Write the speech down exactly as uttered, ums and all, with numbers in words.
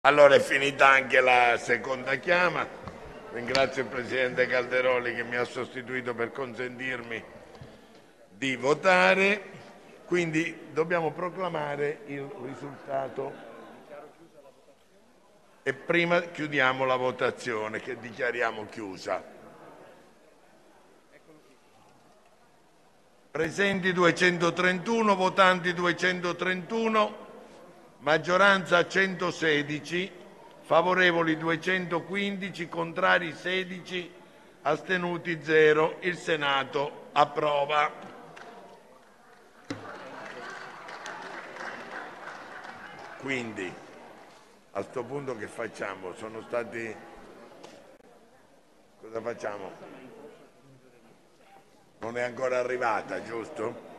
Allora è finita anche la seconda chiama. Ringrazio il Presidente Calderoli che mi ha sostituito per consentirmi di votare. Quindi dobbiamo proclamare il risultato e prima chiudiamo la votazione che dichiariamo chiusa. Presenti duecentotrentuno, votanti duecentotrentuno, maggioranza centosedici, favorevoli duecentoquindici, contrari sedici, astenuti zero. Il Senato approva. Quindi, a sto punto che facciamo? Sono stati... Cosa facciamo? Non è ancora arrivata, giusto?